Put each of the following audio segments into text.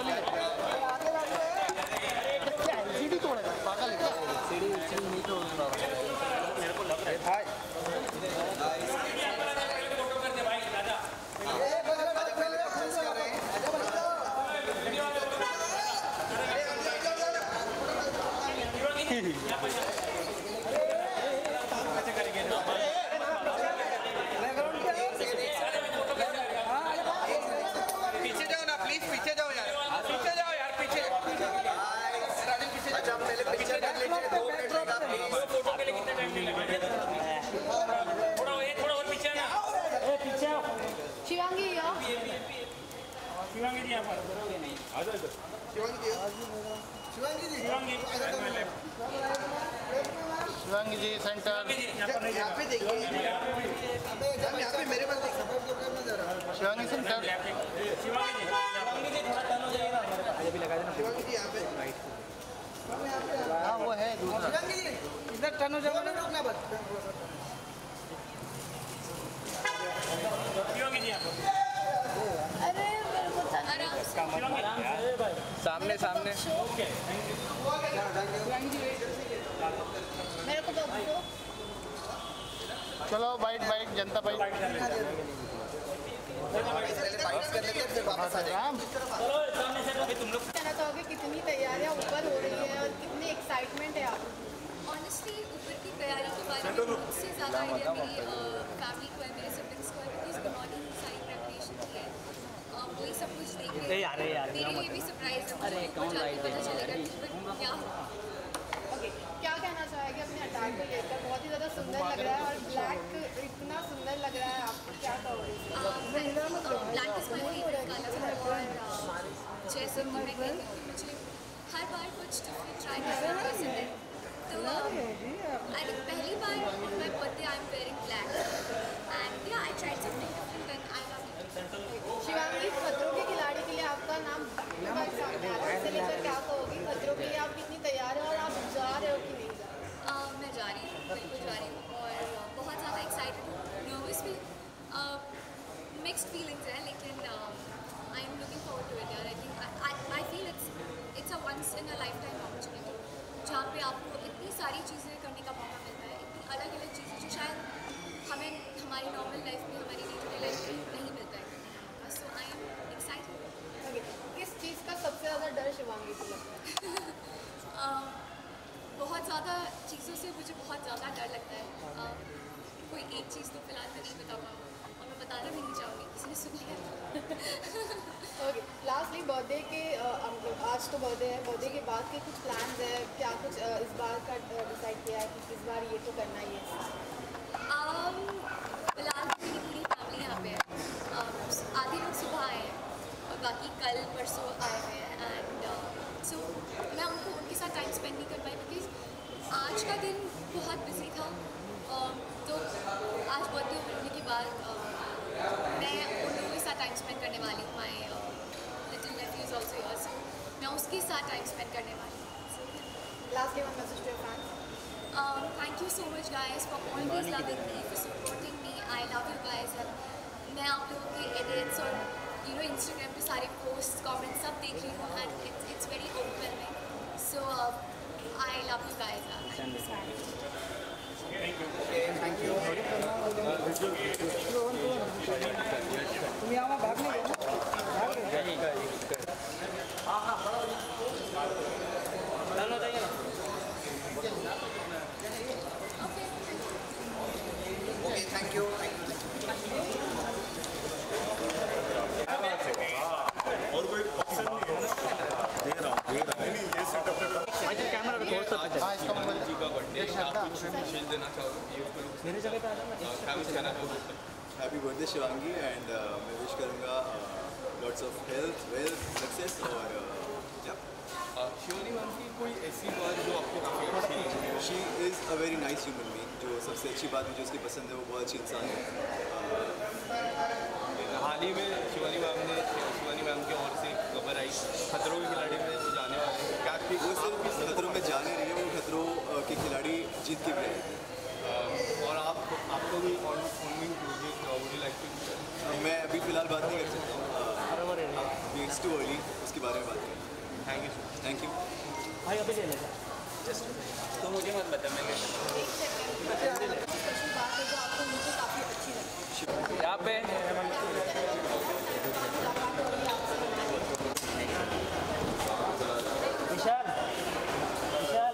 क्या एलसीडी तोड़ेगा पागल है क्या? एलसीडी नहीं तोड़ूंगा मेरे को लग रहा है भाई। पीछे जाओ ना प्लीज, पीछे जाओ यार, पीछे जाओ यार, पीछे अच्छा पहले पिक्चर कर लीजिए, 2 मिनट लगा फोटो के लिए कितना टाइम लगेगा? थोड़ा और पीछे ना, पीछे शिवांगी या शिवांगी जी यहाँ पर आ जाओ इधर। शिवांगी जी शिवांगी जी सेंटर यहाँ पे देखिए, यहाँ पे मेरे पास शिवांगी सेंटर अभी लगा देना शिवांगी जी यहाँ पे राइट। हाँ वो है दूसरा। शिवांगी जी इधर टर्न हो जाओ ना, रुकना बस। शिवांगी जी यहाँ पर अरे मेरे को सामने सामने मेरे को तो चलो बाइट बाइट जनता बाइट बाइट कर लेते हैं फिर वापस आ जाएंगे। तुम लोग कहना चाहोगे कितनी तैयारियां ऊपर हो रही है और कितनी एक्साइटमेंट है आप? ऑनेस्टली ऊपर की तैयारी के बारे में मुझसे ज़्यादा आइडिया मेरी फैमिली को है, मेरे सिबलिंग्स को है, बिकॉज उन्होंने ही सारी प्रेपरेशन की है। वही सब कुछ देख रहे हैं। मेरे लिए भी सरप्राइज है, मुझे ऊपर जाके पता चलेगा कि क्या होगा। ओके, क्या कहना चाहेंगे अपने अटैक को लेकर? बहुत ही ज़्यादा सुंदर लग रहा है और ब्लैक इतना सुंदर लग रहा है, आपको क्या कहोगे? Black is my favourite colour और जैसे कि मैं कहती हूँ कि मुझे हर बार कुछ ट्राई करना पसंद है। तो आई थिंक पहली बार on my birthday I am wearing black and yeah I tried something different and I love it. Shivangi, खतरों के खिलाड़ी के लिए आपका नाम सामने आ रहा है, इससे लेकर क्या कहोगी? खतरों के लिए आप कितनी तैयार हैं और आप जा रहे हो कि नहीं जा रहे? मैं जा रही हूँ, बिल्कुल जा रही हूँ और बहुत ज़्यादा एक्साइटेड हूँ, नर्वस भी, मिक्स्ड फीलिंग्स हैं, लेकिन I am looking forward to it यार। I think I feel it's a once in a life time opportunity, जहाँ पे आपको इतनी सारी चीज़ें करने का मौका मिलता है, इतनी अलग अलग चीज़ें जो शायद हमें हमारी नॉर्मल लाइफ में, हमारी डे टू डे लाइफ में नहीं मिलता है करने का मौका। So I am excited. Okay, किस चीज़ का सबसे ज़्यादा डर शिवांगी को लगता है? बहुत ज़्यादा चीज़ों से मुझे बहुत ज़्यादा डर लगता है। कोई एक चीज़ तो फिलहाल मैं नहीं बता पाऊँ और मैं बताना भी नहीं चाहूँगी, किसी ने सुन लिया। ओके, लास्टली बर्थडे के आज तो बर्थडे है, बर्थडे के बाद के कुछ प्लान्स है क्या? कुछ इस बार का डिसाइड किया है कि इस बार ये तो करना ही है? फिलहाल मेरी पूरी फैमिली यहाँ पे है। आधे लोग सुबह आए हैं और बाकी कल परसों आए हुए हैं एंड सो मैं उनके साथ टाइम स्पेंड नहीं कर पाई बिकॉज आज का दिन बहुत बिजी था। तो आज बर्थडे होने के बाद मैं उन लोगों के साथ टाइम स्पेंड करने वाली हूँ। My little nephew is also your, so मैं उसके साथ टाइम स्पेंड करने वाली हूँ। Last one message to your fans. Thank you so much guys for always loving me, for supporting me. I love you guys and मैं आप लोगों के edits और Instagram पे सारे posts, comments सब देख रही हूँ and it's very overwhelming. So I love you guys. Thank you so much. Thank you. तुम यहाँ भाग नहीं ओके, थैंक यू। और कोई ऑप्शन नहीं है, दे रहा हूँ नहीं ये सेटअप कैमरा पे थोड़ा सा हाँ इसका मोबाइल जी का बर्थडे आप कुछ विशेष देना चाहोगे मेरे जगह पे आ जाना। क्या कुछ कहना चाहोगे? हैप्पी बर्थडे शिवांगी एंड मैं विश करूँगा lots of health, wealth, success और शिवानी मैम की कोई ऐसी बात जो आपको काफ़ी अच्छी लगी? She is a very nice human being. जो सबसे अच्छी बात मुझे उसकी पसंद है वो बहुत अच्छी इंसान है। हाल ही में शिवानी मैम की ओर से खबर आई खतरों के खिलाड़ी में वो जाने वाले हैं, क्या वो सिर्फ खतरों में जाने रही है, वो खतरों के खिलाड़ी जीत के भी आए। और आपको भी ongoing project would you like to? मैं अभी फ़िलहाल बात नहीं कर सकता हूँ, इट्स टू अर्ली। उसके बारे में बात करें। Thank you. भाई अभी ले लेगा। तो मुझे मत बता, मैं क्या स्पेशल बात है जो आपको मुझे काफ़ी अच्छी लगी। यहाँ पे विशाल विशाल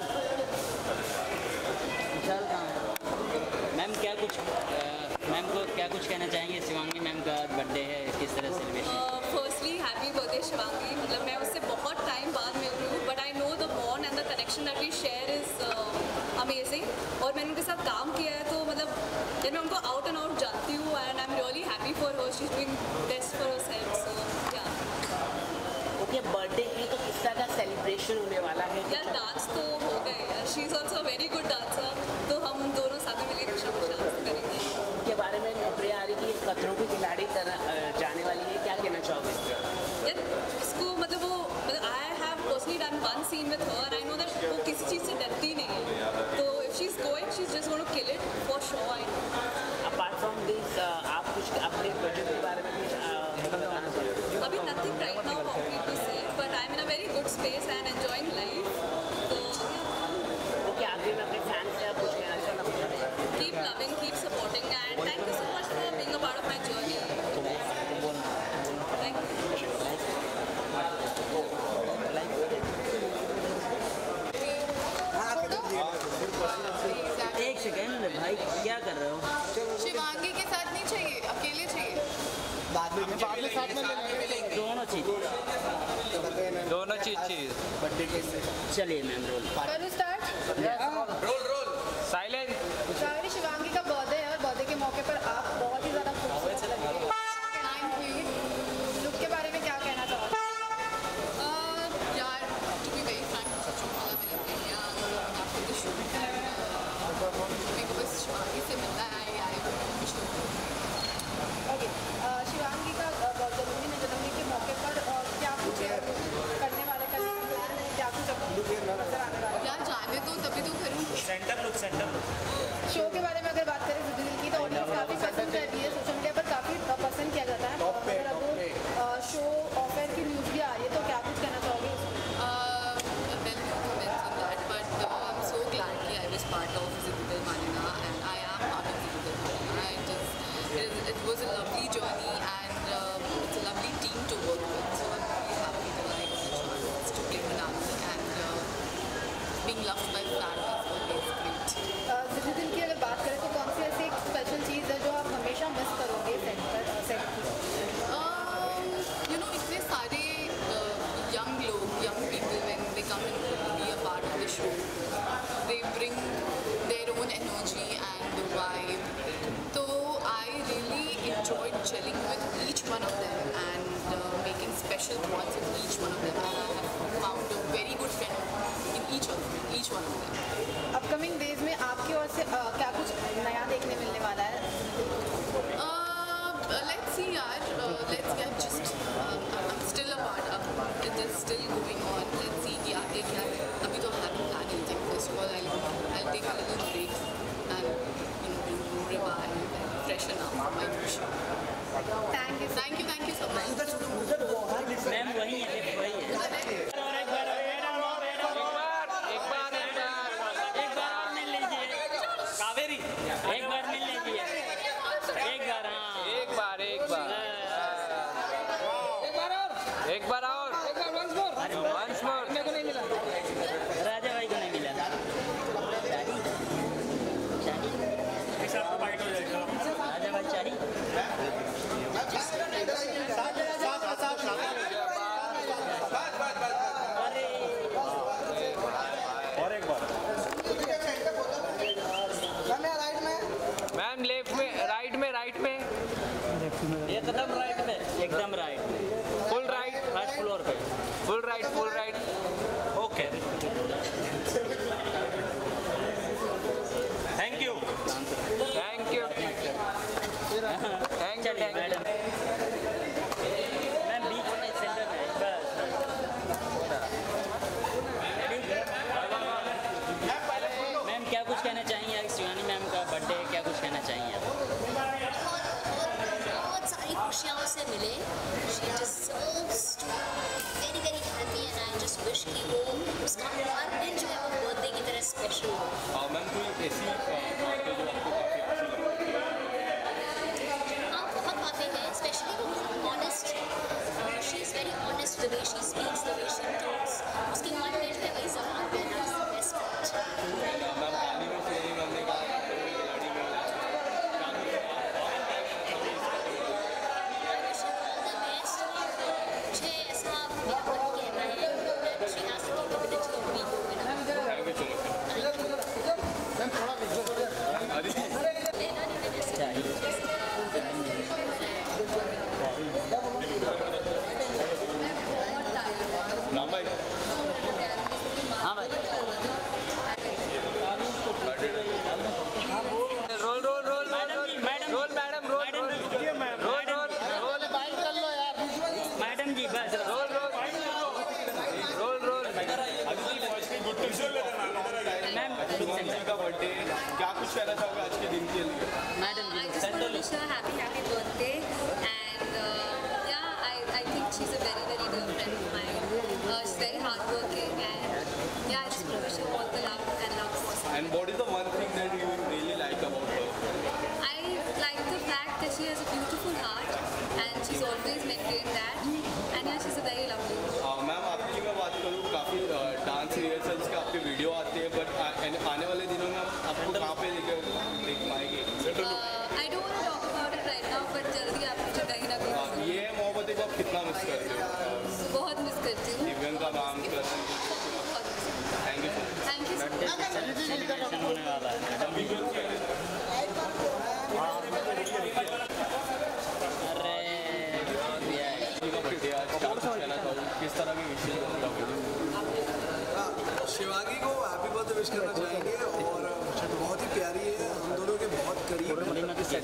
विशाल कहाँ है? मैम क्या कुछ मैम को क्या कुछ कहना चाहेंगे? शिवांगी मैम का बर्थडे है, किस तरह celebration? Firstly happy birthday Shivangi. मतलब मैं उससे बहुत टाइम बाद मिल रही हूँ, but I know the bond and the connection that we share is amazing. और मैंने उनके साथ काम किया है, तो मतलब जब मैं उनको आउट एंड आउट जानती हूँ, and I am really happy for her. She is doing best for herself, so yeah. Okay, birthday है तो किस तरह का सेलिब्रेशन होने वाला है? यार डांस तो हो गए यार, she is also very good dancer, तो हम दोनों साथ में मिलकर कुछ ना कुछ डांस करेंगे। के बारे में खबरें आ रही कि खतरों की खिलाड़ी तरह जाने वाली है, क्या कहना चाहोगे? यार इसको मतलब वो I have personally done one scene with her, I know that वो किसी चीज़ से डरती नहीं है, तो if she is going she is just going to kill it for sure. I know. Apart from this आप कुछ अपने प्रोजेक्ट के बारे में कुछ बताना चाहोगे? अभी nothing right now concrete to say, but I am in a very good space and enjoying life, तो ओके, आखिर में अपने फैंस से आप कुछ कहना चाहते हैं? keep loving, keep supporting, and thank you so much for being a part of my journey. Thank you. एक सेकेंड भाई, क्या कर रहे हो? शिवांगी के साथ नहीं चाहिए, अकेले चाहिए। बाद में साथ में ले लेंगे दोनों चीज चलिए मैम रोल करूँ स्टार्ट? Roll silent. शायरी शिवांगी का बर्थडे है और बर्थडे के मौके पर आप बहुत ही ज़्यादा खूबसूरत लग रही हैं। लुक के बारे में क्या कहना चाहोगे? यार टू बी वेरी फ्रैंक, सच में मैंने आफ्टर द शूट मेरे को बस शिवांगी से मिलना है। ओके, शिवांगी का जन्मदिन है, जन्मदिन के मौके पर क्या कुछ करने वाले का प्लान है? क्या कुछ नजर आने वाला है? यार जाने तो तभी तो करूँ। सेंटर लुक शो के बारे में अगर बात करें दिल की, तो ऑडियंस काफ़ी पसंद कर रही है, सोशल मीडिया पर काफ़ी पसंद किया जाता है। अगर अब शो ऑफर की न्यूज़ भी आ रही है, तो क्या कुछ कहना चाहोगे? It was a lovely journey and it's a lovely team to work with. So I'm really happy that I got a chance to play Manali and being loved by fans is always great. दिल की अगर बात करें तो कौन सी ऐसी एक special चीज़ है जो आप हमेशा मिस करोगे सेट की? You know, इतने सारे young people when they come and be a part of the show, they bring their own energy and the vibe. So I really enjoyed chilling with each one of them and making special bonds with each one of them. And I have found a very good friend in each one of them. Upcoming days में आपकी ओर से क्या कुछ नया देखने मिलने वाला है? Let's see, yaar. Let's get just. I'm still a part of it. Is still going on. Let's see. क्या है? अभी तो I haven't planned anything. First of all, I'll take a little break and revive and freshen up for my new show. Thank you so much. Ma'am वही है, वही है। एक बार मिल लीजिए। एक बार और वंस मोर। राजा भाई को नहीं मिला। राजा भाई चाहिए। और एक बार मैम लेफ्ट में, राइट में एकदम राइट में, एकदम right, full right, first floor पे, full right. Okay, thank you. चलिए मैडम। मैम बीच में सेंटर में बस। मैम क्या कुछ कहना चाहेंगे? आज शिवानी मैम का बर्थडे है, क्या कुछ कहना चाहेंगे आप? बहुत सारी खुशियाँ उसे मिले। She deserves to be very wish कि वो उसका हर दिन जो है वो बर्थडे की तरह स्पेशल हो। मैम कोई ऐसी बातें जो आपको काफ़ी अच्छी लगती है? हाँ, बहुत बातें हैं, स्पेशली वो बहुत honest, she is very honest, the way she speaks, the way she talks, उसकी मन में जो है वही ज़बान देना is the best part. Ma'am पानी में सुनी मैम ने कहा खिलाड़ी में मुझे ऐसा मेरा मन कहना है that she has the capability of being a winner. Thank you so much. नाम भाई हाँ भाई roll roll roll madam ji madam roll madam roll madam roll roll roll bike कर लो यार मैडम जी बस roll roll roll roll ma'am का birthday क्या कुछ कहना चाहोगे आज के दिन के लिए? Madam I just want to wish her a happy birthday, and yeah, I think she's a very dear friend of mine. She's very hardworking, and yeah, I just want to wish her all the love and love. And what is the one thing that you really like about her? I like the fact that she has a beautiful heart, and she's always maintained that, and yeah, she's a very lovely woman. Ma'am आपकी मैं बात करूँ काफ़ी dance rehearsals के आपके video आते हैं but आने वाले दिनों में आपको कहाँ पे लेकर देख पाएंगे? I don't want to talk about it right now, but जल्दी आप मुझे कहीं ना कहीं ये मोहब्बतें को आप कितना मिस करते हो? बहुत मिस करती हूँ। दिव्यांग का नाम कर thank you thank you so much. Celebration होने वाला है अरे किस तरह की विशेष शिवांगी को हैप्पी बर्थडे विश करना चाहेंगे और बहुत ही प्यारी है, हम दोनों के बहुत करीब एंड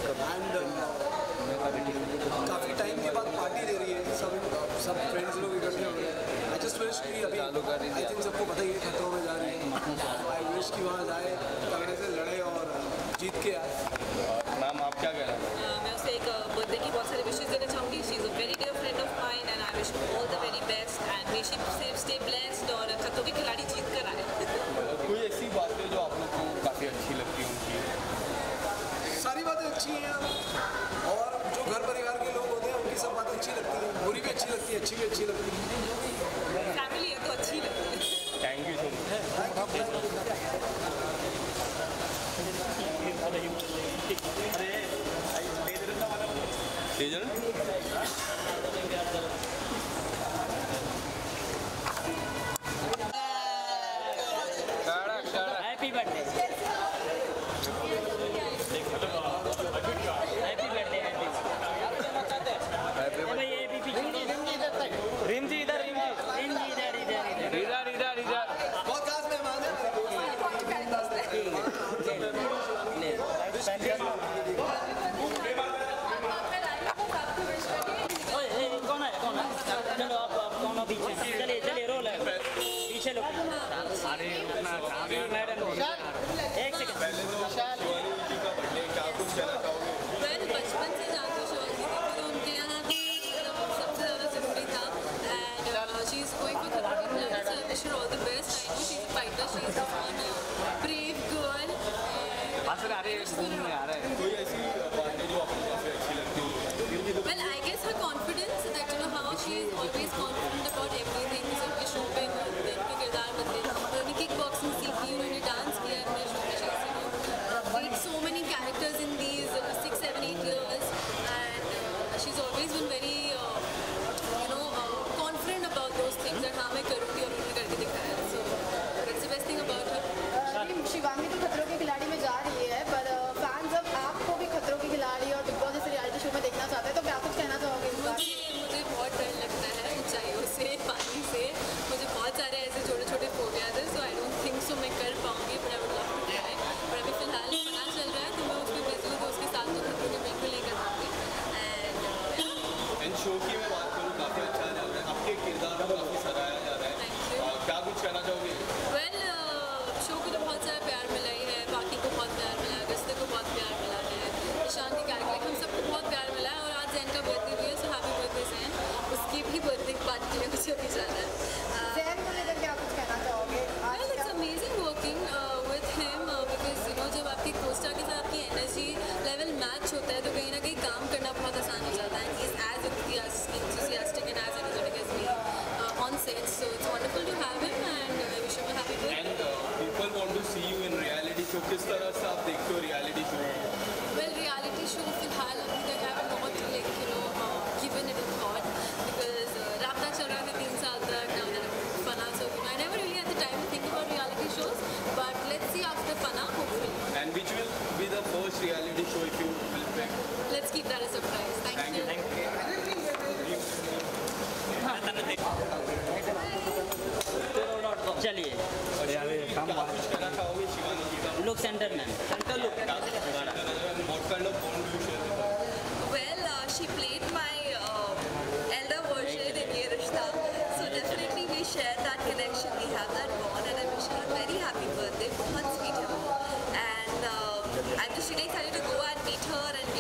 काफ़ी टाइम के बाद पार्टी दे रही है, सब फ्रेंड्स लोग इकट्ठे हो रहे हैं। आई जस्ट विश कि अभी आई थिंक सबको पता ही है खतरों में जा रही है, आई विश कि वहाँ जाए तगड़े से लड़े और जीत के आए। मैम आप क्या कह रहे हैं? मैं उसे एक बर्थडे की बहुत सारी विशेष देना चाहूँगी। She is a very dear friend of mine and I wish all the very best and may she stay blessed और खतरों के खिलाड़ी जीत कर आए। कोई ऐसी बात है जो आप लोग को काफ़ी अच्छी लगती है उनकी? सारी बातें अच्छी हैं और जो घर परिवार के लोग होते हैं उनकी सब बातें अच्छी लगती हैं, बुरी भी अच्छी लगती है, अच्छी भी अच्छी लगती है। फैमिली है तो अच्छी लगती है। Thank you so happy birthday Reem ji इधर बहुत खास मेहमान है। कौन है चलो आप कौन पीछे चलिए रोल है पीछे लोग अरे मैडम एक सेकंड पहले तो शिवानी जी का बर्थडे क्या कुछ कहना चाहोगे? मैं बचपन से जानती हूँ शिवांगी को, तो उनके यहाँ सबसे ज़्यादा ज़रूरी था and she is going for खतरों के खिलाड़ी, so I wish her all the best. I know she is a fighter, she is a brave girl. कोई ऐसी बात है जो आपको काफ़ी अच्छी लगती है? Well, I guess her confidence that you know how she is always confident about everything. So उनके शो पे उनके किरदार बदले, उन्होंने किक बॉक्सिंग सीखी, उन्होंने डांस किया, उन्होंने शो में played so many characters in these 6, 7, 8 years, and she's always been very confident about those things that हाँ मैं करूँगी और उन्होंने करके दिखाया. So that's the best thing about her. Shivangi तो खतरों के खिलाड़ी में जा रही है, पर फैंस अब आपको भी खतरों के खिलाड़ी और बिग बॉस जैसे रियलिटी शो में देखना चाहते हैं, तो क्या कुछ कहना चाहोगे इस बार? मुझे बहुत डर लगता है ऊंचाइयों से, पानी से. मुझे बहुत सारे ऐसे छोटे छोटे फोबियाज हैं, सो आई डोंट थिंक सो मैं कर पाऊंगी, but I would love to try. पर अभी फिलहाल पता चल रहा है तो मैं उसमें बिजी हूँ, तो उसके साथ तो खतरों के बिल्कुल नहीं कर पाऊंगी. एंड शो की मैं बात करूँ काफ़ी अच्छा जा रहा है, आपके किरदार को काफ़ी सराहा जा रहा है. क्या कुछ कहना चाहोगे? वेल शो को तो बहुत सारा प्यार मिला ही है, बाकी को बहुत प्यार मिला है, गस्ते को बहुत प्यार मिला है, ईशान की कैरेक्टर हम सबको बहुत प्यार मिला है. और आज जैन का बर्थडे भी है, सो हैप्पी बर्थडे जैन. उसकी भी बर्थडे पार्टी के लिए मुझे अभी जाना है. जैन को लेकर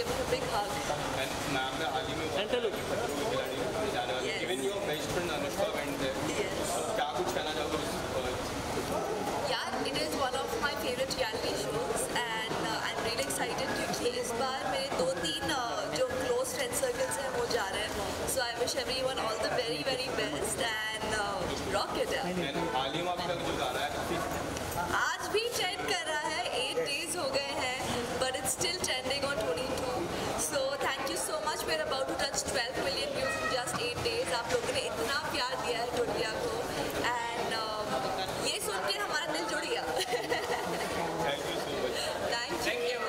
giving a big hug. Ma'am ने हाल ही में खतरों के खिलाड़ी में जाने वाले even your best friend Anushka went there, क्या कुछ कहना चाहोगे? यार, it is one of my favorite reality shows and I'm really excited क्योंकि इस बार मेरे 2-3 जो close friend circles हैं वो जा रहे हैं, so I wish everyone all the very very best and rock it up. हाल ही में आपका जो जा रहा है आज भी ट्रेंड कर रहा है, 8 days हो गए हैं but it's still trending on 22. So thank you so much. We're about to touch 12 million views in just 8 days. आप लोगों ने इतना प्यार दिया है टोलिया को and ये सुन के हमारा दिल जुड़ गया. Thank you.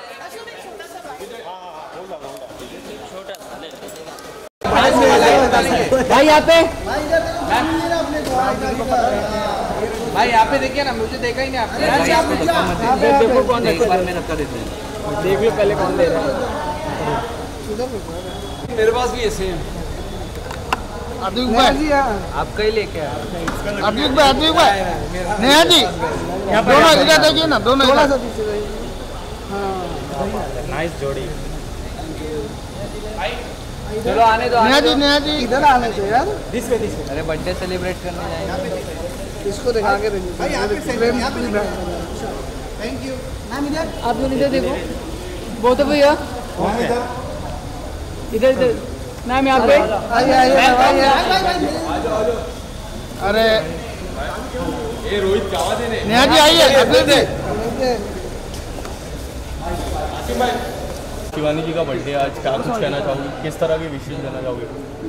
भाई यहाँ पे भाई यहाँ पे देखिए ना, मुझे देखा ही नहीं आपने। देखो कौन एक बार में रखा देते हैं, देख लो पहले कौन दे रहा है। मेरे पास भी ऐसे हैं। आपका ही लेके आया। नेहा जी दोनों इधर देखिए ना, दोनों नाइस जोड़ी। चलो आने दो। नेहा जी इधर आने दो यार। अरे बर्थडे सेलिब्रेट करने जाएंगे, इसको दिखा के भाई थैंक यू मैम। इधर आप लोग इधर देखो, बहुत भैया इधर इधर मैम यहाँ पे अरे ये रोहित क्या आवाज है? नेहा जी आइए। शिवानी जी का बर्थडे आज, क्या कुछ कहना चाहोगे? किस तरह की विशेष देना चाहोगे?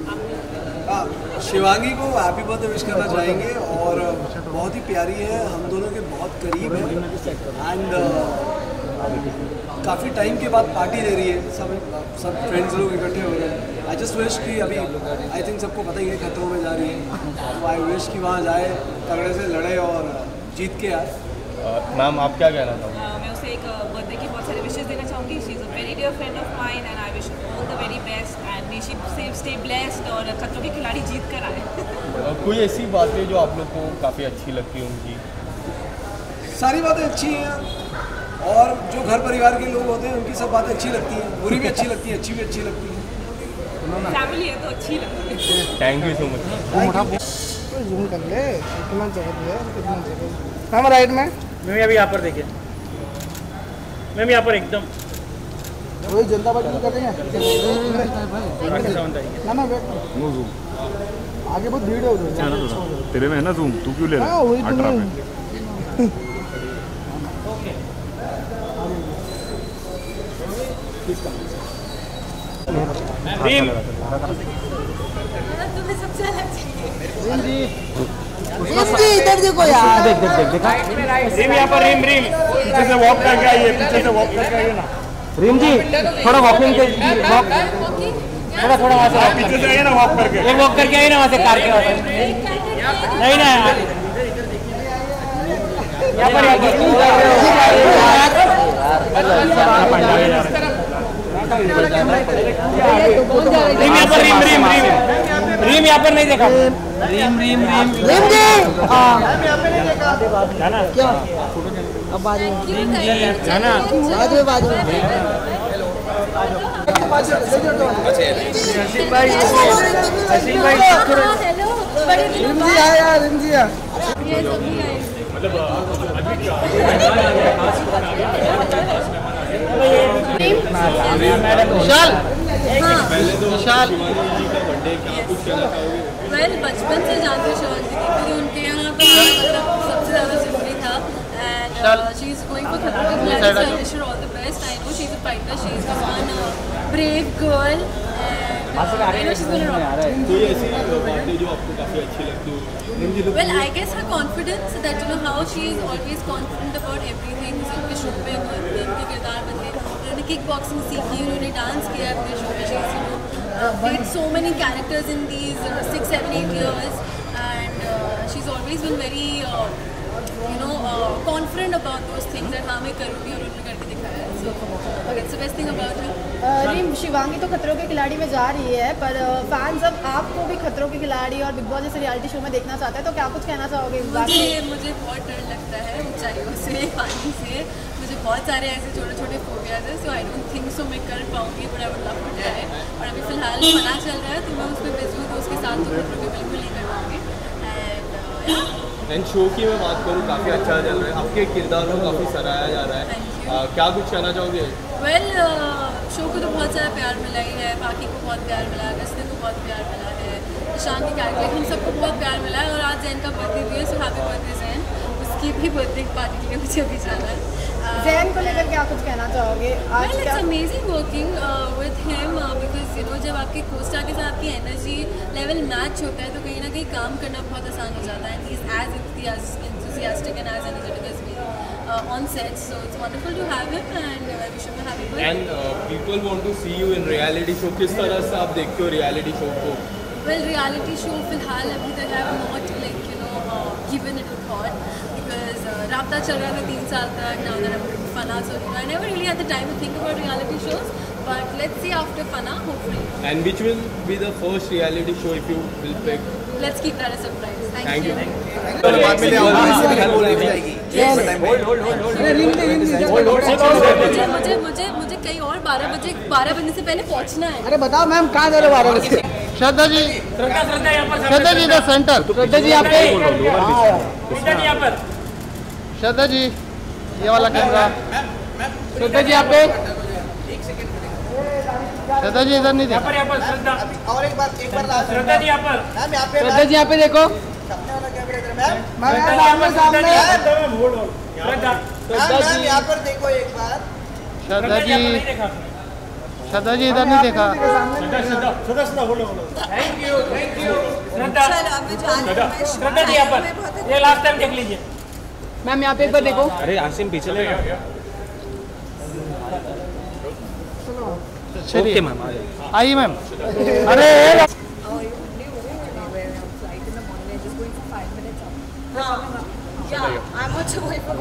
शिवांगी को हैप्पी बर्थडे विश करना चाहेंगे और बहुत ही प्यारी है, हम दोनों के बहुत करीब है एंड काफ़ी टाइम के बाद पार्टी दे रही है, सब फ्रेंड्स लोग इकट्ठे हो रहे हैं। आई जस्ट विश कि अभी आई थिंक सबको पता ही है खतरों में जा रही है, तो आई विश कि वहाँ जाए, तगड़े से लड़े और जीत के आए। मैम आप क्या कहना चाहोगे? मैं उसे एक बर्थडे की बहुत सारी विशेष देना चाहूँगी। She is a very dear friend of mine and I wish all the very best and may she stay blessed और खतरों के खिलाड़ी जीत कर आए। कोई ऐसी बातें जो आप लोग को काफ़ी अच्छी लगती है उनकी? सारी बातें अच्छी हैं और जो घर परिवार के लोग होते हैं उनकी सब बातें अच्छी लगती हैं, बुरी भी अच्छी लगती है, अच्छी भी अच्छी लगती है। फैमिली है तो अच्छी लगती है। Thank you so much. Zoom कर ले, कितना जगह है, कितना जगह। हम राइट में मैं अभी यहाँ पर देखिए, मैं यहाँ पर एकदम वही जनता पार्टी कर रहे हैं ना वेट आगे बहुत भीड़ है उधर। तेरे में है ना जूम, तू क्यों ले रहा है? वही तो तुम्हें सबसे अलग चाहिए। इधर देखो यार, देख रिम यहाँ पर, रिम पीछे से वॉक करके आइए, पीछे से वॉक करके आइए ना। रिम जी थोड़ा वॉकिंग के थोड़ा वहाँ से पीछे से आइए ना, वॉक करके एक वॉक करके आइए ना वहाँ से कार के वहाँ से। नहीं ना यहाँ पर रिम यहाँ पर, रिम यहाँ पर नहीं देखा। रिम जी क्या अब बाद में जाना बाद में वेल बचपन से जानती हूँ शिवांगी क्योंकि उनके यहाँ पर मतलब सबसे ज़्यादा ज़रूरी था and she is going for खतरों के खिलाड़ी, so I wish her all the best. I know she is a fighter, she is one brave girl and I know she is going to rock. कोई ऐसी बातें जो आपको काफ़ी अच्छी लगती हो? Well, I guess her confidence that you know how she is always confident about everything. उनके शो पे उनके किरदार बदले, उन्होंने किक बॉक्सिंग सीखी, उन्होंने डांस किया अपने शो पे। Played so many characters in these 6, 7, 8 years, and she's always been very confident about those things that हाँ मैं करूँगी और उन्होंने करके दिखाया है. So it's the best thing about her. Reem, Shivangi तो खतरों के खिलाड़ी में जा रही है, पर फैंस अब आपको भी खतरों के खिलाड़ी और बिग बॉस जैसे रियलिटी शो में देखना चाहते हैं, तो क्या कुछ कहना चाहोगे इस बात में? मुझे बहुत डर लगता है ऊंचाइयों से, पानी से, मुझे बहुत सारे ऐसे छोटे छोटे फोबियाज हैं, सो आई डोंट थिंक सो मैं कर पाऊँगी, but I would love to try. और अभी फिलहाल फना चल रहा है तो मैं उस पर बिजी हूँ, तो उसके साथ तो मैं बिल्कुल नहीं कर पाऊँगी। एंड शो की मैं बात करूँ काफ़ी अच्छा चल रहा है, आपके किरदार को काफ़ी सराहा जा रहा है, क्या कुछ कहना चाहोगे? वेल शो को तो बहुत सारा प्यार मिला ही है, बाकी को बहुत प्यार मिला है, रस्ते को बहुत प्यार मिला है, ईशान के कैरेक्टर हम सबको बहुत प्यार मिला है। और आज जैन का बर्थडे भी है, सो हैप्पी बर्थडे जैन। उसकी भी बर्थडे पार्टी के लिए मुझे अभी जाना है। जैन को लेकर क्या कुछ कहना चाहोगे? Well, it's amazing working with him because you know जब आपके co-star के साथ आपकी एनर्जी लेवल मैच होता है तो कहीं ना कहीं काम करना बहुत आसान हो जाता है। And he's as enthusiastic and as energetic as me on set, so it's wonderful to have him and I wish him a happy birthday. And people want to see you in reality show. किस तरह से आप देखते हो reality show को? Well, reality show फिलहाल अभी तक I have not given it a thought because राब्ता चल रहा था 3 साल तक. Now that I'm doing Fana, so I never really had the time to think about reality shows. But let's see after Fana, hopefully. And which will be the first reality show if you will pick? Let's keep that a surprise. Thank you. मुझे कहीं और 12 बजे से पहले पहुंचना है. अरे बताओ मैम कहाँ जा रहे हो 12 बजे? श्रद्धा जी, श्रद्धा जी इधर सेंटर. श्रद्धा जी यहाँ पे, श्रद्धा जी ये वाला कैमरा. श्रद्धा जी यहाँ पे, श्रद्धा जी इधर नहीं देखो. और एक बार श्रद्धा जी यहाँ पर, श्रद्धा जी यहाँ पे देखो. मैम यहाँ पर देखो एक बार. श्रद्धा जी, श्रद्धा जी इधर नहीं देखा. Thank you. श्रद्धा जी यहाँ पर, ये लास्ट टाइम देख लीजिए. मैम यहाँ पे एक बार देखो. अरे आसिम पीछे ले. ओके मैम, आइए मैम. अरे Yeah, I'm on the way for